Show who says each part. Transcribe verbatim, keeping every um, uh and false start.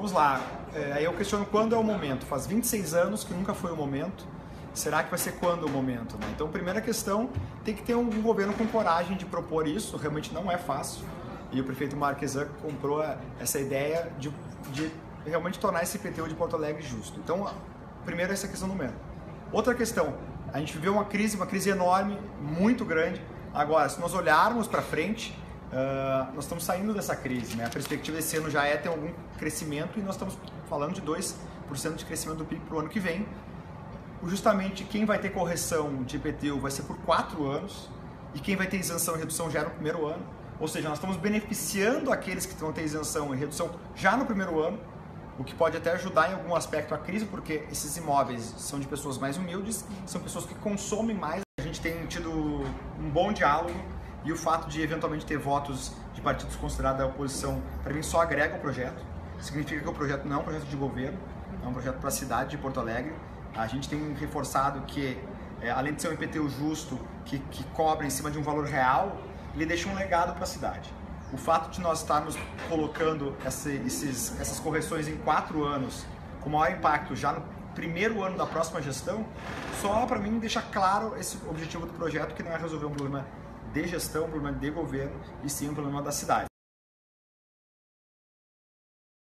Speaker 1: vamos lá. É, aí eu questiono quando é o momento. Faz vinte e seis anos que nunca foi o momento. Será que vai ser quando o momento? Né? Então, primeira questão, tem que ter um governo com coragem de propor isso. Realmente não é fácil. E o prefeito Marquesan comprou essa ideia de, de realmente tornar esse I P T U de Porto Alegre justo. Então, primeiro essa questão do momento. Outra questão, a gente viveu uma crise, uma crise enorme, muito grande. Agora, se nós olharmos para frente, uh, nós estamos saindo dessa crise. Né? A perspectiva desse ano já é ter algum crescimento e nós estamos falando de dois por cento de crescimento do P I B para o ano que vem. Justamente quem vai ter correção de I P T U vai ser por quatro anos e quem vai ter isenção e redução já é no primeiro ano. Ou seja, nós estamos beneficiando aqueles que vão ter isenção e redução já no primeiro ano, o que pode até ajudar em algum aspecto a crise, porque esses imóveis são de pessoas mais humildes, são pessoas que consomem mais. A gente tem tido um bom diálogo e o fato de eventualmente ter votos de partidos considerados da oposição, para mim, só agrega o projeto. Significa que o projeto não é um projeto de governo, é um projeto para a cidade de Porto Alegre. A gente tem reforçado que, é, além de ser um I P T U justo, que, que cobra em cima de um valor real, ele deixa um legado para a cidade. O fato de nós estarmos colocando essa, esses, essas correções em quatro anos, com maior impacto já no primeiro ano da próxima gestão, só para mim deixa claro esse objetivo do projeto, que não é resolver um problema de gestão, um problema de governo, e sim um problema da cidade.